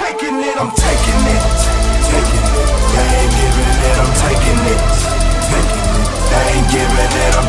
taking it, I'm taking it, taking it. They ain't giving it, I'm taking it, taking it. They ain't giving it, I'm